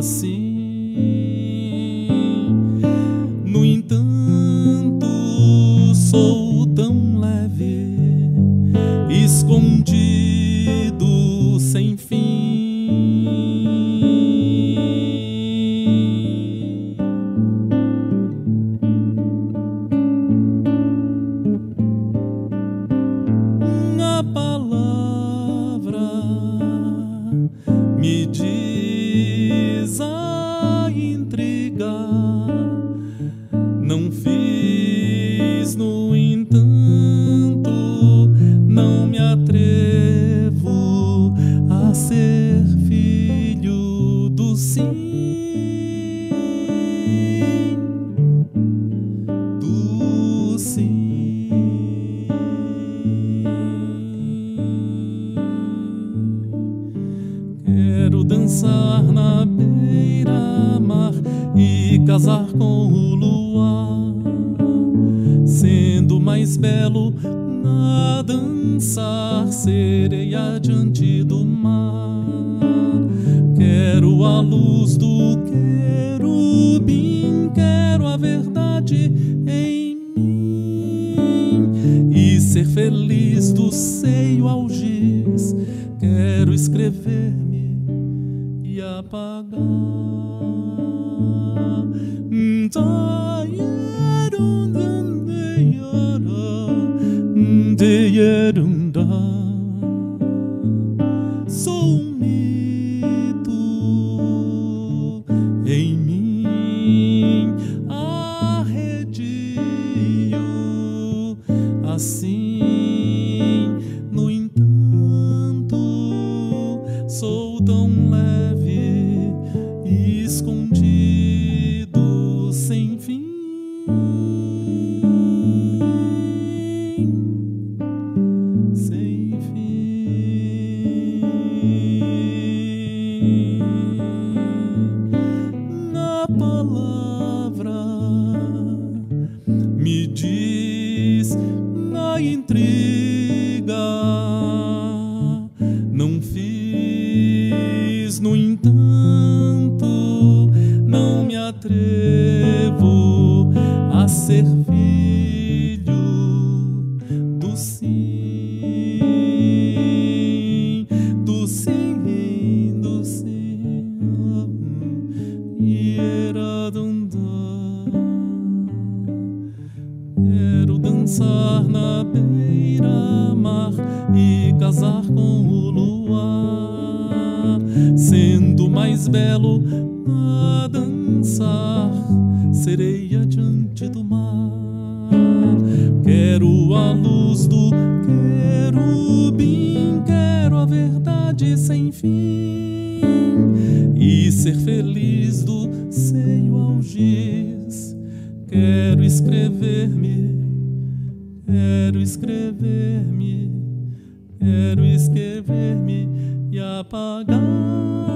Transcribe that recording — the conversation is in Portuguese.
assim. No entanto, sou tão leve, escondido sem fim. A palavra me diz a intriga, não fiz, no entanto, não me atrevo a ser filho do sim, do sim. Quero dançar na beira-mar e casar com o luar, sendo mais belo a dançar, sereia diante do mar. Quero a luz do querubim, quero a verdade em mim e ser feliz do seio ao giz. Quero escrever-me e apagar. Sou um mito em mim, arredio assim. No entanto, sou tão leve, escondido sem fim. Sem fim. Na palavra me diz a intriga, não fiz, no entanto, não me atrevo a ser filho do sim, do sim, do sim. Quero dançar na beira-mar e casar com o luar, sendo mais belo a dançar, sereia diante do mar. Quero a luz do querubim, quero a verdade sem fim e ser feliz do seio ao giz. Quero escrever-me, quero escrever-me, quero escrever-me e apagar.